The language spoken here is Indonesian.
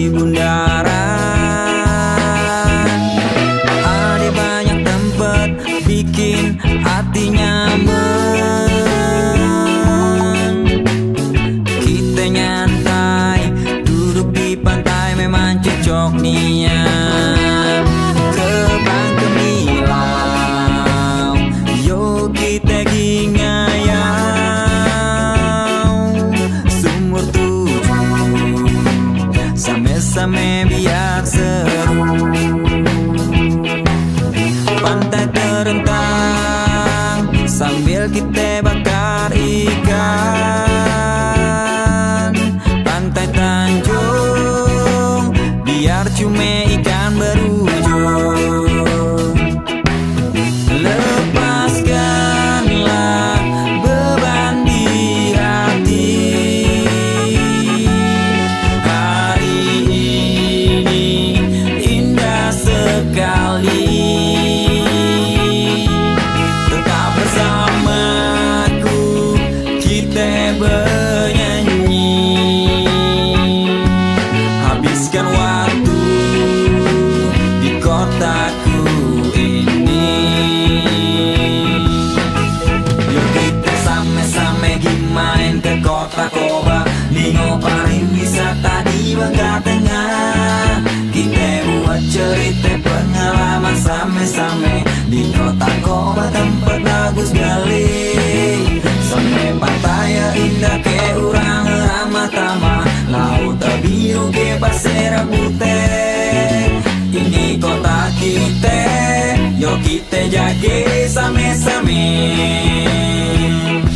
di bundaran. Ada banyak tempat bikin hati nyaman. Kita nyantai duduk di pantai, memang cocok niat. Ke Bangka Milau, yo kita gingayau. Sumur tujuh, same-same biar seru. Pantai terentang sambil kita bakar ikan. Pantai Tanjung biar cuma ikan berujung. Lepaskanlah beban di hati. Hari ini indah sekali. Tetap bersamaku, kita bernyanyi. Habiskan waktu di kotaku ini. Yuk kita same-same main ke kota Koba, lingo pariwisata di Bangka Tengah. Kita buat cerita pengalaman same-same di kota Koba, tempat bagus gali. Sampai pantai indah ke urang ramah-tamah, laut biru ke pasir putih. Ini kota kita, yuk kita jaga same-same.